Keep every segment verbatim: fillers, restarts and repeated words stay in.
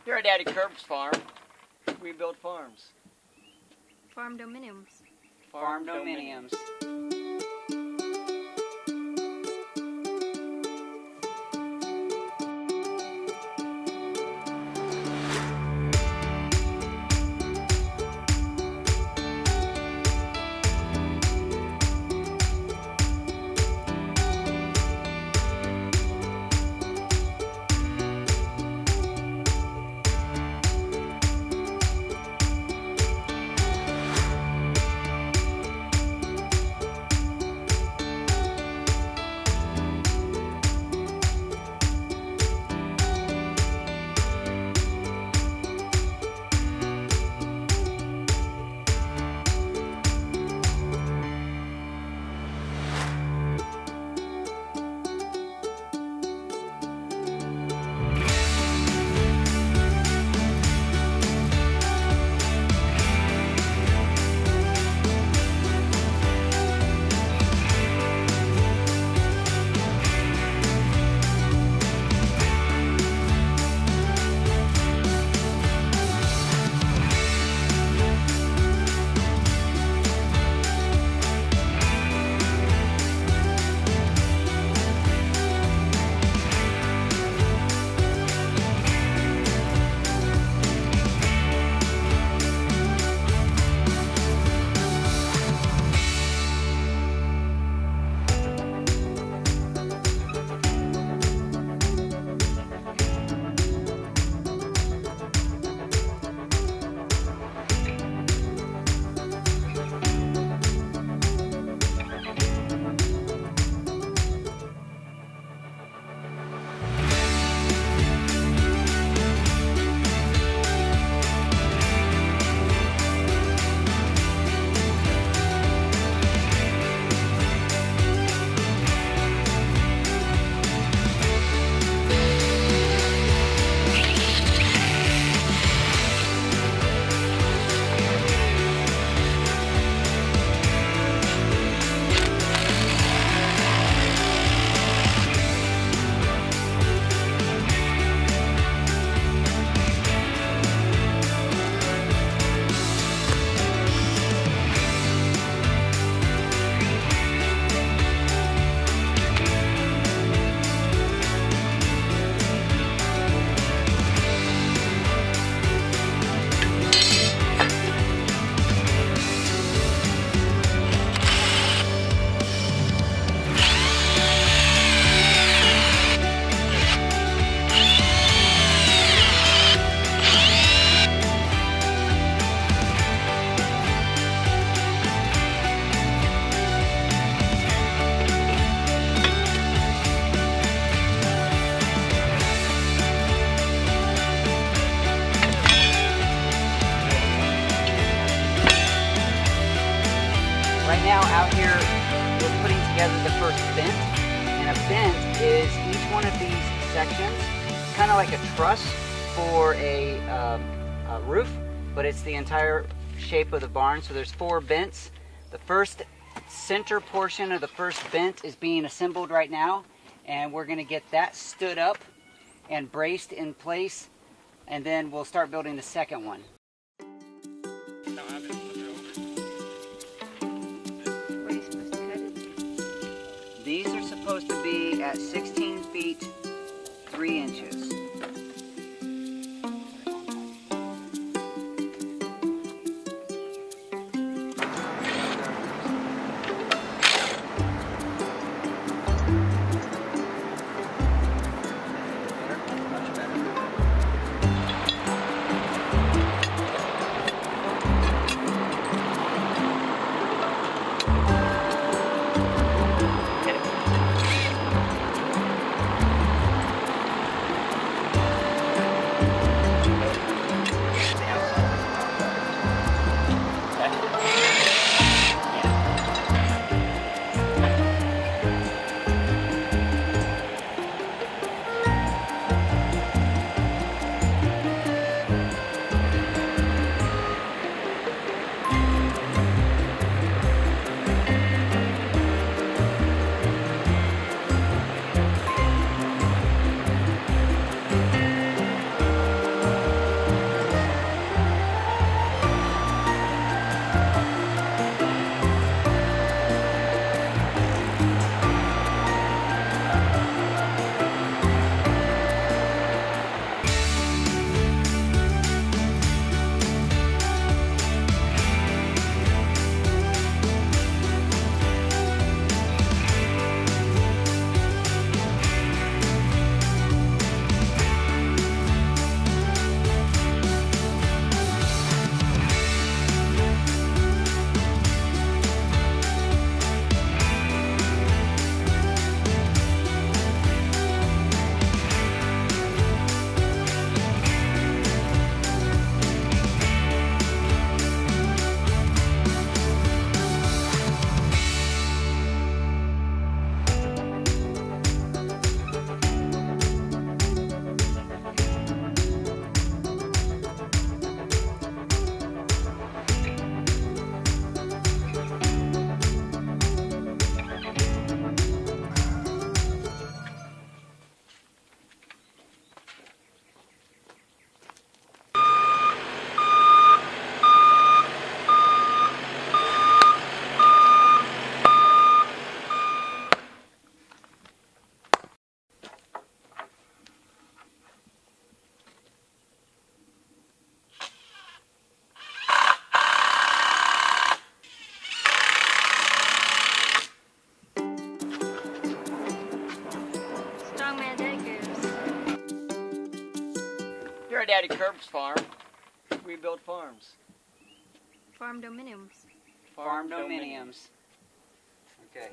Here at Daddy Curb's farm, we build farms. Farm dominiums. Farm, Farm dominiums. Right now out here we're putting together the first vent, and a vent is each one of these sections, kind of like a truss for a, um, a roof, but it's the entire shape of the barn. So there's four vents. The first center portion of the first vent is being assembled right now, and we're going to get that stood up and braced in place, and then we'll start building the second one. These are supposed to be at sixteen feet, three inches. Here at Daddy Curb's farm, we build farms. Farm dominiums. Farm dominiums. Okay.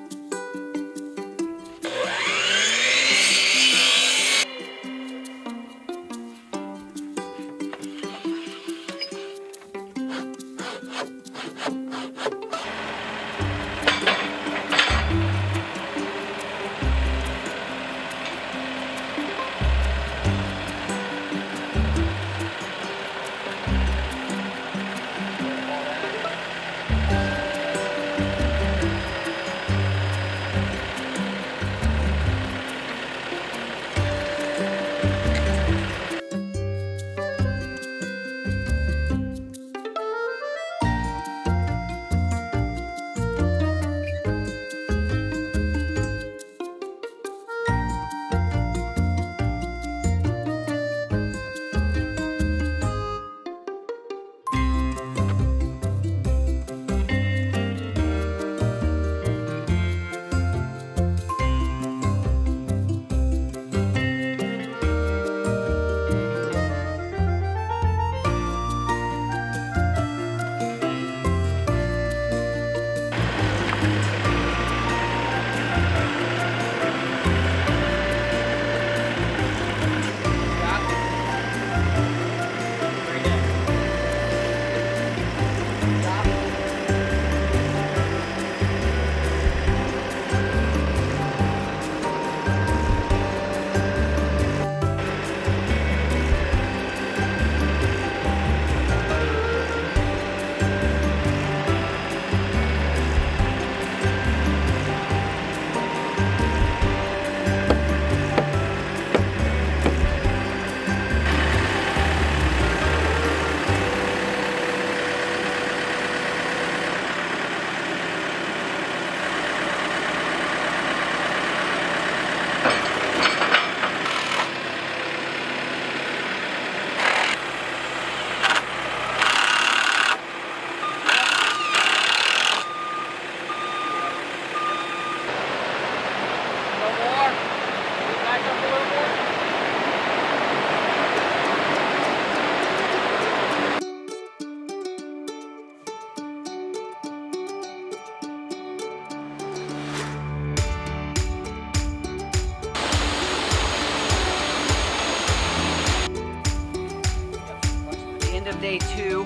Day two.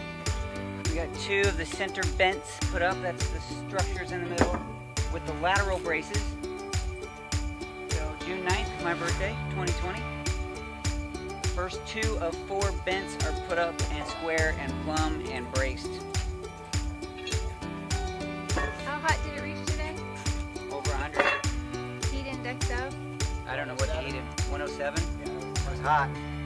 We got two of the center bents put up. That's the structures in the middle with the lateral braces. So June ninth is my birthday, twenty twenty. The first two of four bents are put up and square and plumb and braced. How hot did it reach today? Over one hundred. Heat index of? I don't know what the heat is. one oh seven? Yeah, it was hot.